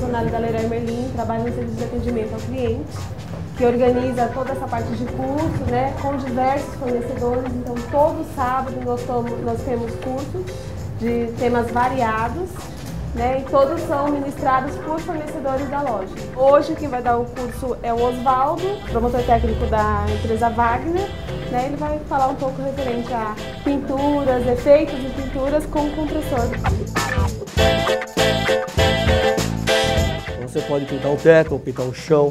funcionário da Leroy Merlin, trabalho no serviço de atendimento ao cliente, que organiza toda essa parte de curso, né, com diversos fornecedores. Então, todo sábado nós temos cursos de temas variados, né, e todos são ministrados por fornecedores da loja. Hoje, quem vai dar o curso é o Osvaldo, promotor técnico da empresa Wagner. Né, ele vai falar um pouco referente a pinturas, efeitos de pinturas com compressor. Você pode pintar um teto ou pintar um chão.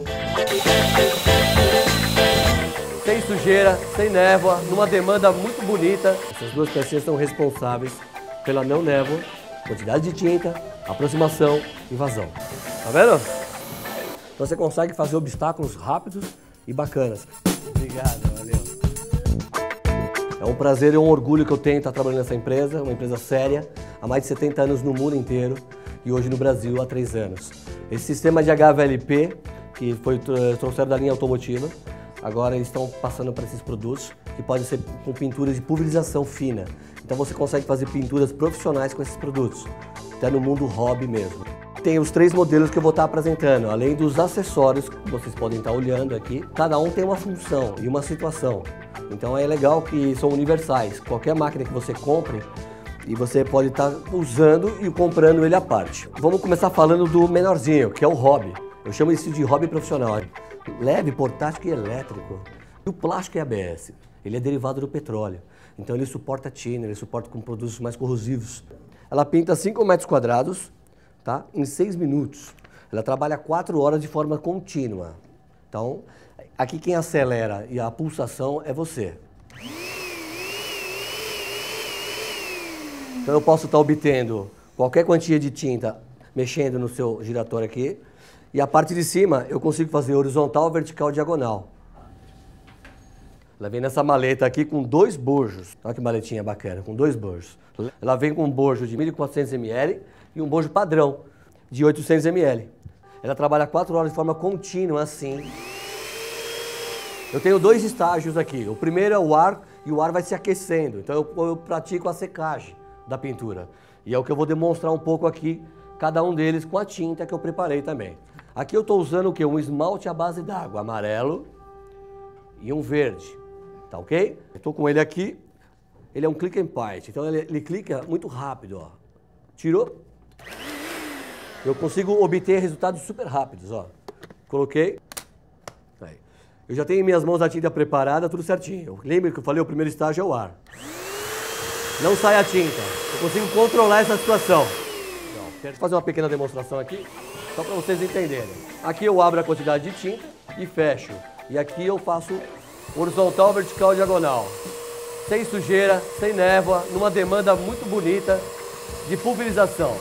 Sem sujeira, sem névoa, numa demanda muito bonita. Essas duas pecinhas são responsáveis pela não névoa, quantidade de tinta, aproximação e vazão. Tá vendo? Então você consegue fazer obstáculos rápidos e bacanas. Obrigado, valeu. É um prazer e um orgulho que eu tenho estar trabalhando nessa empresa, uma empresa séria, há mais de 70 anos no mundo inteiro e hoje no Brasil há 3 anos. Esse sistema de HVLP, que trouxeram da linha automotiva, agora eles estão passando para esses produtos, que podem ser com pinturas de pulverização fina. Então você consegue fazer pinturas profissionais com esses produtos, até no mundo hobby mesmo. Tem os 3 modelos que eu vou estar apresentando, além dos acessórios que vocês podem estar olhando aqui. Cada um tem uma função e uma situação. Então é legal que são universais. Qualquer máquina que você compre, e você pode estar usando e comprando ele à parte. Vamos começar falando do menorzinho, que é o hobby. Eu chamo isso de hobby profissional. Leve, portátil e elétrico. E o plástico é ABS. Ele é derivado do petróleo. Então ele suporta tina, ele suporta com produtos mais corrosivos. Ela pinta 5 metros quadrados, tá? Em 6 minutos. Ela trabalha 4 horas de forma contínua. Então, aqui quem acelera e a pulsação é você. Então eu posso estar obtendo qualquer quantia de tinta mexendo no seu giratório aqui. E a parte de cima eu consigo fazer horizontal, vertical, diagonal. Ela vem nessa maleta aqui com 2 bojos. Olha que maletinha bacana, com 2 bojos. Ela vem com um bojo de 1.400 ml e um bojo padrão de 800 ml. Ela trabalha 4 horas de forma contínua assim. Eu tenho 2 estágios aqui. O primeiro é o ar e o ar vai se aquecendo. Então eu pratico a secagem da pintura. E é o que eu vou demonstrar um pouco aqui, cada um deles com a tinta que eu preparei também. Aqui eu estou usando o quê? Um esmalte à base d'água, amarelo e um verde. Tá ok? Eu estou com ele aqui. Ele é um click and point. Então ele clica muito rápido, ó. Tirou. Eu consigo obter resultados super rápidos, ó. Coloquei. Aí. Eu já tenho em minhas mãos a tinta preparada, tudo certinho. Lembra que eu falei, o primeiro estágio é o ar. Não sai a tinta. Eu consigo controlar essa situação. Quero fazer uma pequena demonstração aqui, só para vocês entenderem. Aqui eu abro a quantidade de tinta e fecho. E aqui eu faço horizontal, vertical e diagonal. Sem sujeira, sem névoa, numa demanda muito bonita de pulverização.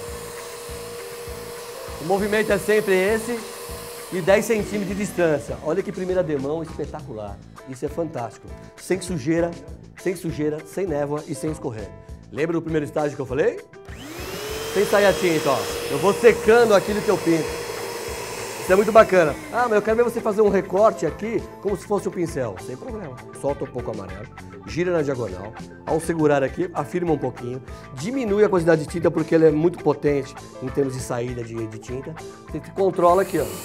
O movimento é sempre esse e 10 centímetros de distância. Olha que primeira demão espetacular. Isso é fantástico. Sem sujeira, sem névoa e sem escorrer. Lembra do primeiro estágio que eu falei? Sem sair a tinta, ó. Eu vou secando aquilo que eu pinto. Isso é muito bacana. Ah, mas eu quero ver você fazer um recorte aqui como se fosse um pincel. Sem problema. Solta um pouco o amarelo, gira na diagonal. Ao segurar aqui, afirma um pouquinho. Diminui a quantidade de tinta porque ele é muito potente em termos de saída de tinta. Você controla aqui, ó.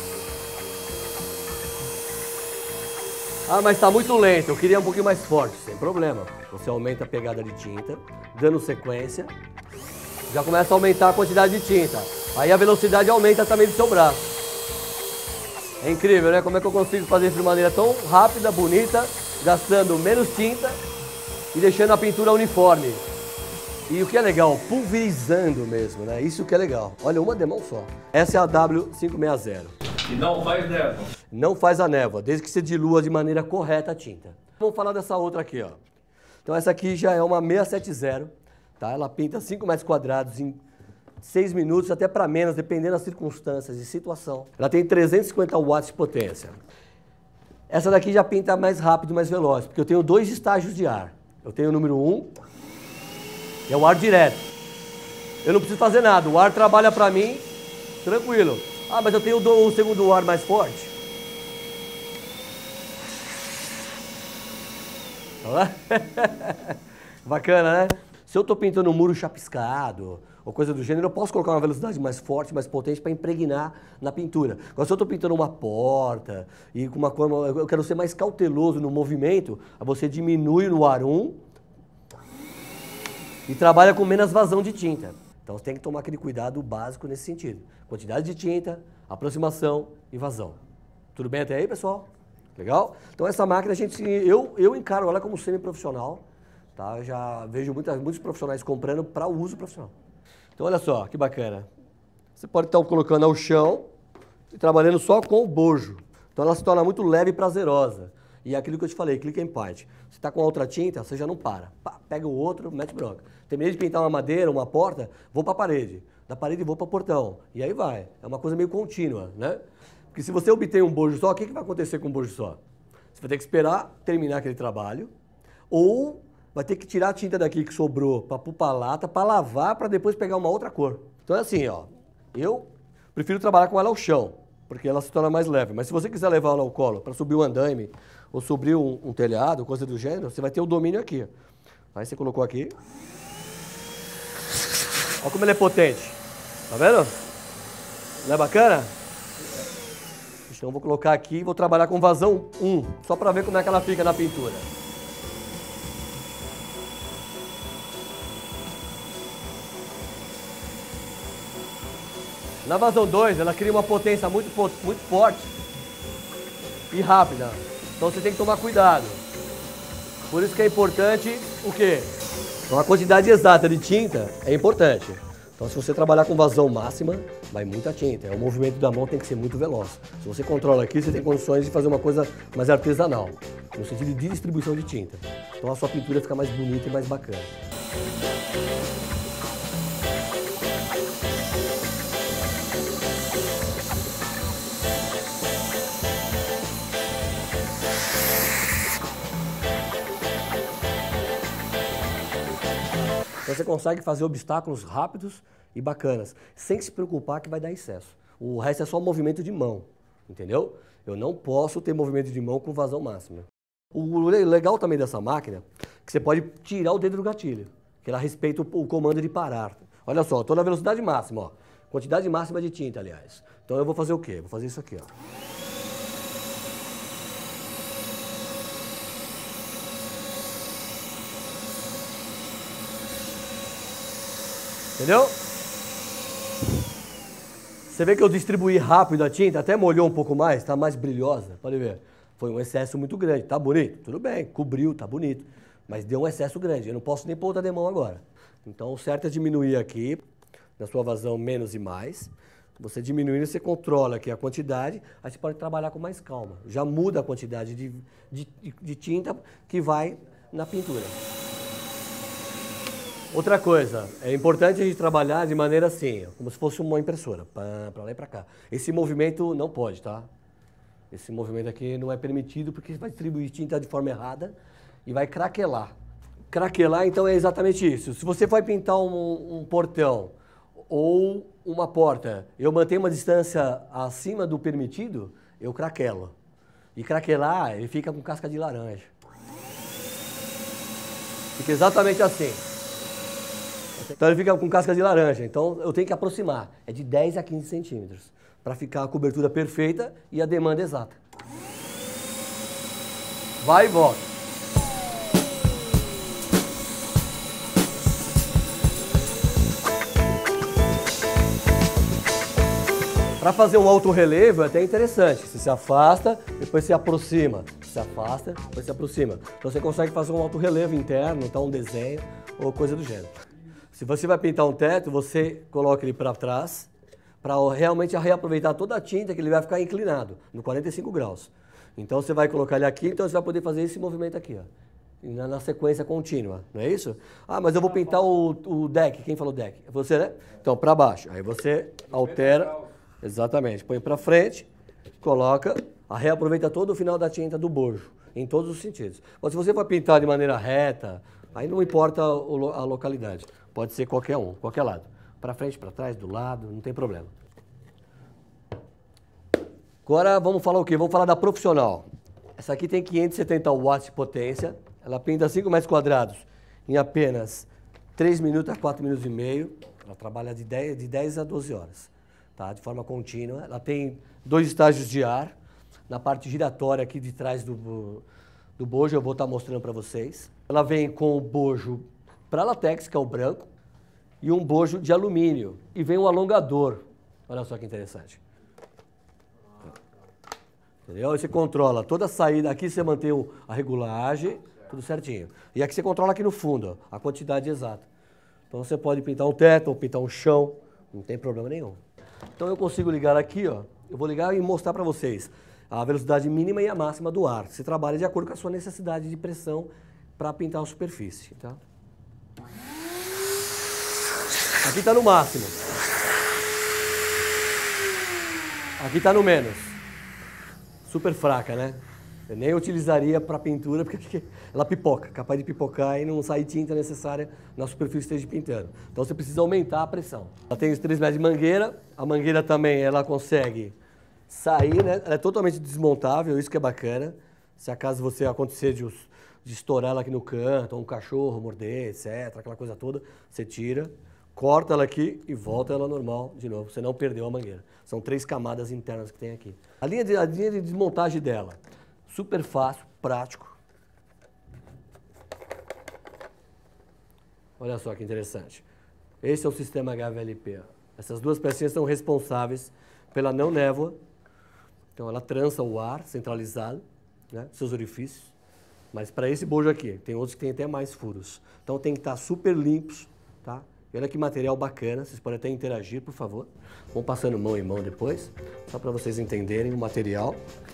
Ah, mas está muito lento, eu queria um pouquinho mais forte. Sem problema. Você aumenta a pegada de tinta, dando sequência. Já começa a aumentar a quantidade de tinta. Aí a velocidade aumenta também do seu braço. É incrível, né? Como é que eu consigo fazer isso de maneira tão rápida, bonita, gastando menos tinta e deixando a pintura uniforme. E o que é legal, pulverizando mesmo, né? Isso que é legal. Olha, uma demão só. Essa é a W560. E não faz névoa? Não faz a névoa, desde que você dilua de maneira correta a tinta. Vamos falar dessa outra aqui, ó. Então essa aqui já é uma 670, tá? Ela pinta 5 metros quadrados em 6 minutos, até para menos, dependendo das circunstâncias e situação. Ela tem 350 watts de potência. Essa daqui já pinta mais rápido, mais veloz, porque eu tenho 2 estágios de ar. Eu tenho o número 1, que é o ar direto. Eu não preciso fazer nada, o ar trabalha para mim tranquilo. Ah, mas eu tenho o segundo ar mais forte. Bacana, né? Se eu estou pintando um muro chapiscado ou coisa do gênero, eu posso colocar uma velocidade mais forte, mais potente para impregnar na pintura. Agora, se eu estou pintando uma porta e com uma cor, eu quero ser mais cauteloso no movimento, você diminui no ar 1 e trabalha com menos vazão de tinta. Então você tem que tomar aquele cuidado básico nesse sentido. Quantidade de tinta, aproximação e vazão. Tudo bem até aí, pessoal? Legal? Então essa máquina eu encaro ela como semi-profissional. Tá? Eu já vejo muitos profissionais comprando para uso profissional. Então olha só, que bacana. Você pode estar colocando ao chão e trabalhando só com o bojo. Então ela se torna muito leve e prazerosa. E é aquilo que eu te falei, clica em parte. Você está com outra tinta, você já não para. Pá, pega o outro, mete bronca. Terminei de pintar uma madeira, uma porta, vou para a parede. Da parede vou para o portão. E aí vai. É uma coisa meio contínua, né? Porque se você obter um bojo só, o que vai acontecer com um bojo só? Você vai ter que esperar terminar aquele trabalho, ou vai ter que tirar a tinta daqui que sobrou para pôr pra lata, para lavar, para depois pegar uma outra cor. Então é assim, ó. Eu prefiro trabalhar com ela ao chão, porque ela se torna mais leve. Mas se você quiser levar ela ao colo para subir um andaime, ou subir um telhado, coisa do gênero, você vai ter o domínio aqui. Aí você colocou aqui. Olha como ele é potente. Tá vendo? Não é bacana? Então eu vou colocar aqui e vou trabalhar com vazão 1, só para ver como é que ela fica na pintura. Na vazão 2, ela cria uma potência muito forte e rápida. Então você tem que tomar cuidado. Por isso que é importante o quê? Então a quantidade exata de tinta é importante. Então se você trabalhar com vazão máxima, vai muita tinta. O movimento da mão tem que ser muito veloz. Se você controla aqui, você tem condições de fazer uma coisa mais artesanal, no sentido de distribuição de tinta. Então a sua pintura fica mais bonita e mais bacana. Então você consegue fazer obstáculos rápidos e bacanas, sem se preocupar que vai dar excesso. O resto é só movimento de mão, entendeu? Eu não posso ter movimento de mão com vazão máxima. O legal também dessa máquina é que você pode tirar o dedo do gatilho, que ela respeita o comando de parar. Olha só, estou na velocidade máxima, ó. Quantidade máxima de tinta, aliás. Então eu vou fazer o quê? Vou fazer isso aqui, ó. Entendeu? Você vê que eu distribuí rápido a tinta, até molhou um pouco mais, está mais brilhosa, pode ver. Foi um excesso muito grande, tá bonito? Tudo bem, cobriu, tá bonito. Mas deu um excesso grande, eu não posso nem pôr outra demão agora. Então o certo é diminuir aqui, na sua vazão menos e mais. Você diminuindo, você controla aqui a quantidade, aí você pode trabalhar com mais calma. Já muda a quantidade de tinta que vai na pintura. Outra coisa, é importante a gente trabalhar de maneira assim, como se fosse uma impressora, para lá e para cá. Esse movimento não pode, tá? Esse movimento aqui não é permitido porque vai distribuir tinta de forma errada e vai craquelar. Craquelar, então, é exatamente isso. Se você vai pintar um portão ou uma porta, eu mantenho uma distância acima do permitido, eu craquelo. E craquelar, ele fica com casca de laranja. Fica exatamente assim. Então ele fica com casca de laranja, então eu tenho que aproximar, é de 10 a 15 centímetros, para ficar a cobertura perfeita e a demanda exata. Vai e volta. Para fazer um alto relevo é até interessante, você se afasta, depois se aproxima, se afasta, depois se aproxima. Então você consegue fazer um alto relevo interno, então um desenho ou coisa do gênero. Se você vai pintar um teto, você coloca ele para trás, para realmente reaproveitar toda a tinta que ele vai ficar inclinado, no 45 graus. Então você vai colocar ele aqui, então você vai poder fazer esse movimento aqui, ó, na sequência contínua, não é isso? Ah, mas eu vou pintar o deck, quem falou deck? É você, né? Então para baixo, aí você altera, exatamente, põe para frente, coloca, reaproveita todo o final da tinta do bojo, em todos os sentidos. Mas se você for pintar de maneira reta, aí não importa a localidade. Pode ser qualquer um, qualquer lado. Para frente, para trás, do lado, não tem problema. Agora vamos falar o quê? Vamos falar da profissional. Essa aqui tem 570 watts de potência. Ela pinta 5 metros quadrados em apenas 3 minutos a 4 minutos e meio. Ela trabalha de 10 a 12 horas, tá? De forma contínua. Ela tem 2 estágios de ar. Na parte giratória aqui de trás do bojo, eu vou estar mostrando para vocês. Ela vem com o bojo para latex, que é o branco, e um bojo de alumínio. E vem um alongador. Olha só que interessante. Entendeu? Aí você controla toda a saída. Aqui você mantém a regulagem, tudo certinho. E aqui você controla aqui no fundo, ó, a quantidade exata. Então você pode pintar um teto ou pintar um chão, não tem problema nenhum. Então eu consigo ligar aqui, ó. Eu vou ligar e mostrar para vocês a velocidade mínima e a máxima do ar. Você trabalha de acordo com a sua necessidade de pressão para pintar a superfície, tá? Aqui está no máximo. Aqui está no menos. Super fraca, né? Eu nem utilizaria para pintura porque ela pipoca, capaz de pipocar e não sair tinta necessária na superfície que esteja pintando. Então você precisa aumentar a pressão. Ela tem os 3 metros de mangueira. A mangueira também ela consegue sair, né? Ela é totalmente desmontável, isso que é bacana. Se acaso você acontecer de estourar ela aqui no canto, ou um cachorro morder, etc., aquela coisa toda, você tira, corta ela aqui e volta ela normal de novo. Você não perdeu a mangueira. São 3 camadas internas que tem aqui. A linha de desmontagem dela, super fácil, prático. Olha só que interessante. Esse é o sistema HVLP. Essas 2 pecinhas são responsáveis pela não névoa. Então ela trança o ar centralizado, né, seus orifícios. Mas para esse bojo aqui, tem outros que tem até mais furos. Então tem que estar super limpos, tá? E olha que material bacana, vocês podem até interagir, por favor. Vão passando mão em mão depois, só para vocês entenderem o material.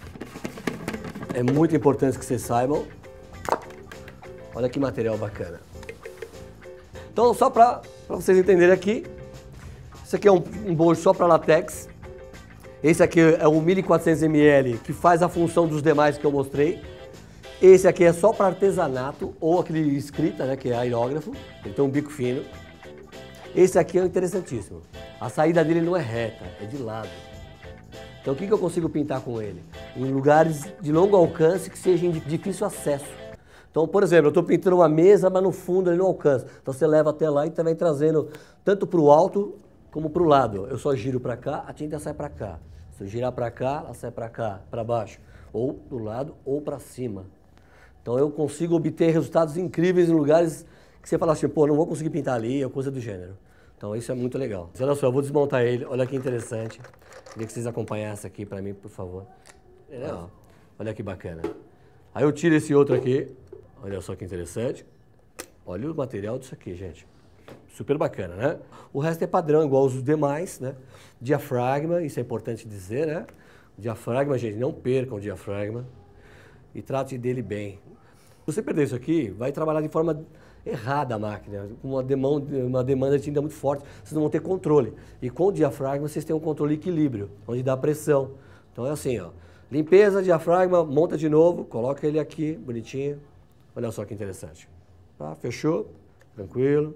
É muito importante que vocês saibam. Olha que material bacana. Então, só para vocês entenderem aqui, isso aqui é um bojo só para latex. Esse aqui é um 1400 ml, que faz a função dos demais que eu mostrei. Esse aqui é só para artesanato, ou aquele escrita, né, que é aerógrafo. Ele tem um bico fino. Esse aqui é interessantíssimo. A saída dele não é reta, é de lado. Então o que eu consigo pintar com ele? Em lugares de longo alcance que sejam de difícil acesso. Então, por exemplo, eu estou pintando uma mesa, mas no fundo ele não alcança. Então você leva até lá e também trazendo tanto para o alto como para o lado. Eu só giro para cá, a tinta sai para cá. Se eu girar para cá, ela sai para cá, para baixo. Ou do lado ou para cima. Então eu consigo obter resultados incríveis em lugares que você fala assim, pô, não vou conseguir pintar ali, é coisa do gênero. Então isso é muito legal. Olha só, eu vou desmontar ele, olha que interessante. Queria que vocês acompanhassem aqui para mim, por favor. Olha que bacana. Aí eu tiro esse outro aqui, olha só que interessante. Olha o material disso aqui, gente. Super bacana, né? O resto é padrão, igual os demais, né? Diafragma, isso é importante dizer, né? Diafragma, gente, não percam o diafragma. E trate dele bem. Se você perder isso aqui, vai trabalhar de forma errada a máquina, com uma demanda de tinta muito forte, vocês não vão ter controle. E com o diafragma vocês têm um controle de equilíbrio, onde dá pressão. Então é assim, ó, limpeza, diafragma, monta de novo, coloca ele aqui, bonitinho. Olha só que interessante. Tá, fechou, tranquilo.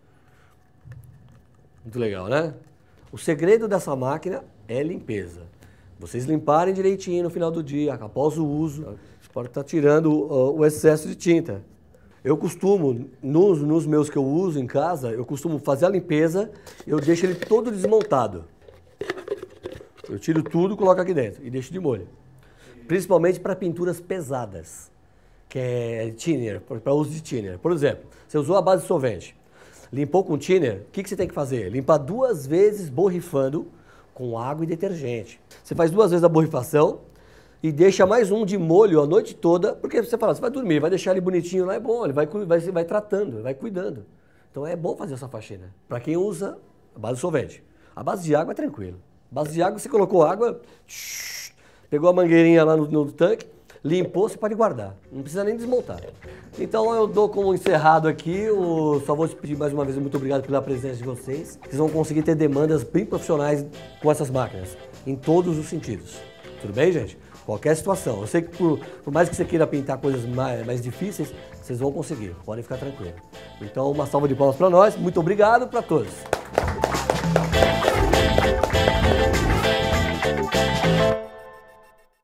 Muito legal, né? O segredo dessa máquina é limpeza. Vocês limparem direitinho no final do dia, após o uso, você pode estar tirando o excesso de tinta. Eu costumo, nos meus que eu uso em casa, eu costumo fazer a limpeza, eu deixo ele todo desmontado. Eu tiro tudo, coloco aqui dentro e deixo de molho. Principalmente para pinturas pesadas, que é thinner, para uso de thinner. Por exemplo, você usou a base de solvente, limpou com thinner, o que você tem que fazer? Limpar 2 vezes borrifando com água e detergente. Você faz 2 vezes a borrifação e deixa mais um de molho a noite toda, porque você fala, você vai dormir, vai deixar ele bonitinho lá, é bom, ele vai tratando, vai cuidando. Então é bom fazer essa faxina. Para quem usa a base de solvente. A base de água é tranquilo. A base de água, você colocou água, pegou a mangueirinha lá no tanque, limpou, você pode guardar. Não precisa nem desmontar. Então eu dou como encerrado aqui, só vou te pedir mais uma vez muito obrigado pela presença de vocês. Vocês vão conseguir ter demandas bem profissionais com essas máquinas, em todos os sentidos. Tudo bem, gente? Qualquer situação. Eu sei que por mais que você queira pintar coisas mais difíceis, vocês vão conseguir. Podem ficar tranquilos. Então, uma salva de palmas para nós. Muito obrigado para todos.